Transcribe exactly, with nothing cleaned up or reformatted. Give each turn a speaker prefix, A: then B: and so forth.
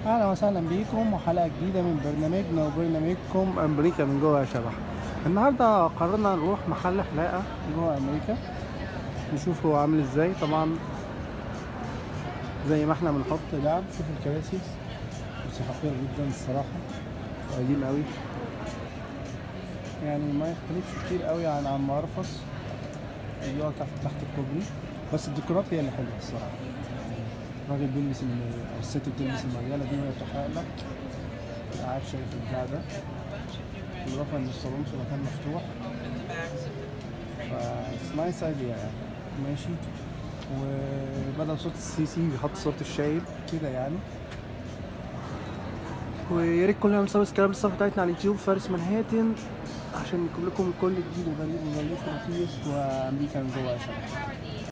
A: اهلا وسهلا بيكم وحلقه جديده من برنامجنا وبرنامجكم امريكا من جوه يا شبح. النهارده قررنا نروح محل حلاقه جوه امريكا نشوف هو عامل ازاي. طبعا زي ما احنا بنحط لعب، شوف الكراسي بس خطير جدا الصراحه وقديم قوي، يعني ما يختلفش كتير قوي عن عن مرفص اللي هو تحت تحت الكوبري، بس الديكورات هي اللي حلوه الصراحه. الراجل بيلبس ال- او الست بتلبس المريالة دي وهي بتحرق لك، قاعد شايف البتاع ده، بالإضافة إن الصالون في مكان مفتوح، ف نايس ايديا يعني. ماشي، وبدل صوت السيسي بيحط صورة الشايب كده يعني. ويا ريت كلنا نسوي سبسكرايب للصفحة بتاعتنا على اليوتيوب فارس منهاتن عشان نجيب لكم كل جديد وغريب وظريف ولطيف وأمريكا من جوه يا شباب.